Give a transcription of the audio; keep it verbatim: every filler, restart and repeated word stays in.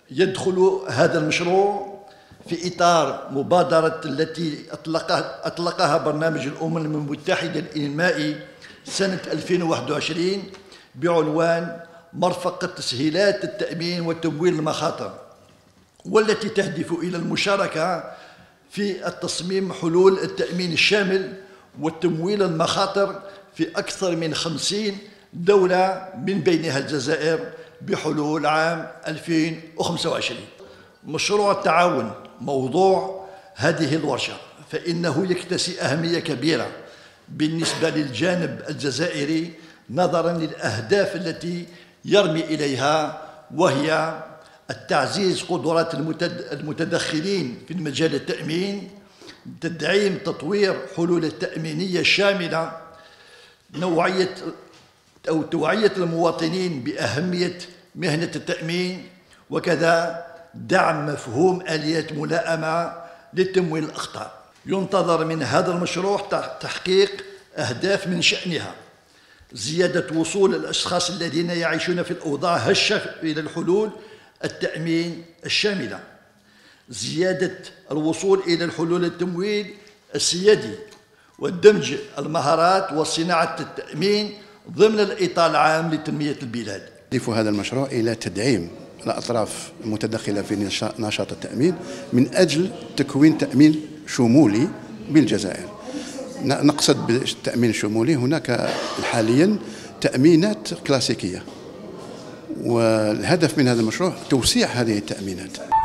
يدخل هذا المشروع في إطار مبادرة التي أطلقها, أطلقها برنامج الأمم المتحدة الإنمائي سنة ألفين وواحد وعشرين بعنوان مرفقة تسهيلات التأمين وتمويل المخاطر، والتي تهدف إلى المشاركة في التصميم حلول التأمين الشامل وتمويل المخاطر في أكثر من خمسين دولة من بينها الجزائر بحلول عام ألفين وخمسة وعشرين. مشروع التعاون موضوع هذه الورشة فإنه يكتسي أهمية كبيرة بالنسبة للجانب الجزائري نظرا للأهداف التي يرمي إليها، وهي التعزيز قدرات المتدخلين في المجال التأمين، تدعيم تطوير حلول التأمينية الشاملة، نوعية أو توعية المواطنين بأهمية مهنة التأمين، وكذا دعم مفهوم آليات ملائمة لتمويل الأخطار. ينتظر من هذا المشروع تحقيق أهداف من شأنها زيادة وصول الأشخاص الذين يعيشون في الأوضاع هشة إلى الحلول التأمين الشاملة، زيادة الوصول إلى الحلول التمويل السيادي، والدمج المهارات وصناعة التأمين ضمن الإطار العام لتنمية البلاد. يهدف هذا المشروع إلى تدعيم الأطراف المتدخلة في نشاط التأمين من أجل تكوين تأمين شمولي بالجزائر. نقصد بالتأمين الشمولي هناك حاليا تأمينات كلاسيكية، والهدف من هذا المشروع توسيع هذه التأمينات.